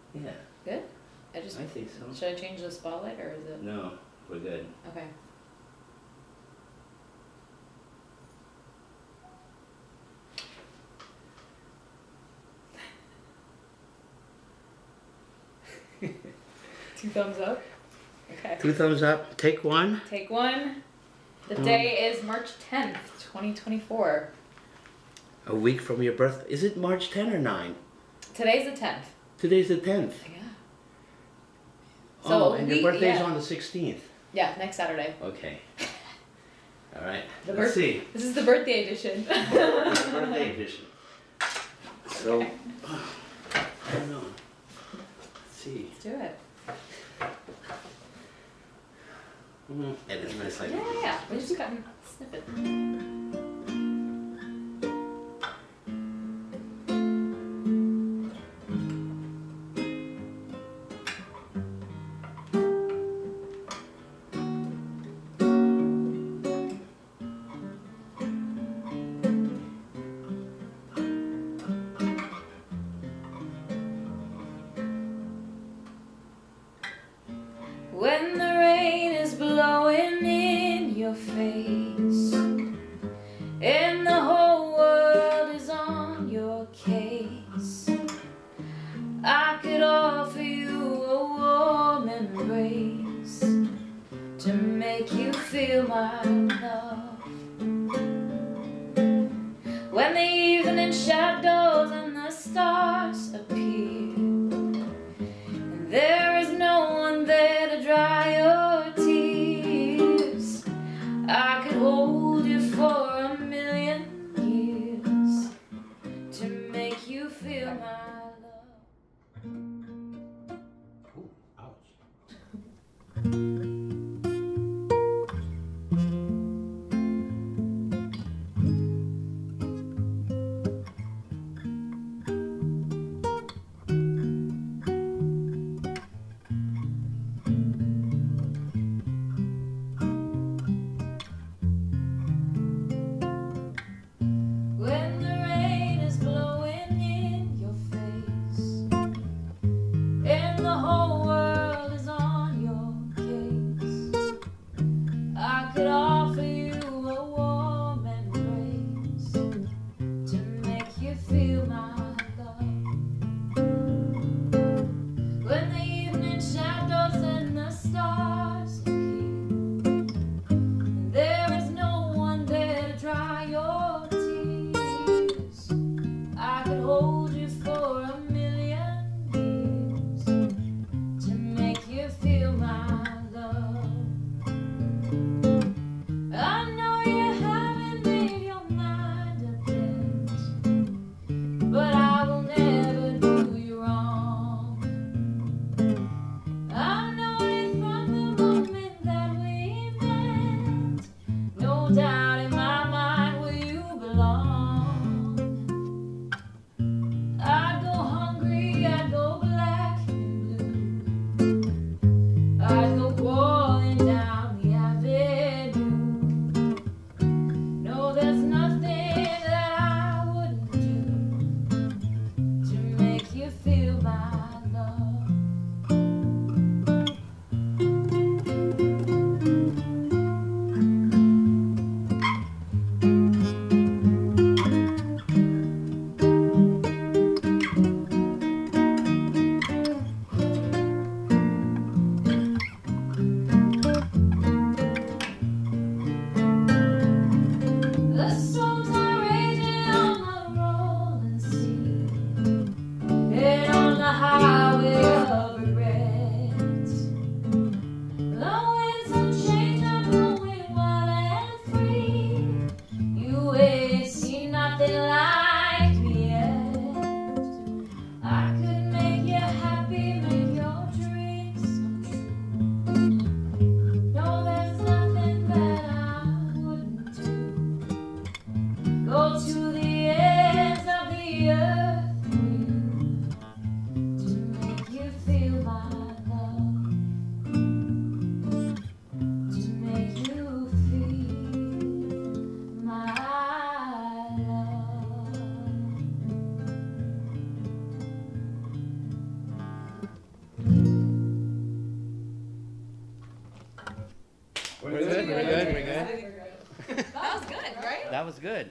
Yeah. Good? I think so. Should I change the spotlight or is it? No, we're good. Okay. Two thumbs up? Okay. 2 thumbs up. Take one. Take one. The day is March 10th, 2024. A week from your birth. Is it March 10 or 9? Today's the 10th. Today's the 10th. Yeah. So and your birthday's on the 16th. Yeah, next Saturday. Okay. All right. The Let's see. This is the birthday edition. Birthday edition. So, Okay. I don't know. Let's see. Let's do it. Edit this like Yeah. We just got a snippet. When the rain is blowing in your face and the whole world is on your case, I could offer you a warm embrace to make you feel my love. When the evening shadows and the stars appear and there is no one there to dry your tears, I could hold you for a million years to make you feel my love. Ooh, ouch. When the rain is blowing in your face We're good. We're good. We're good. That was good, right? That was good.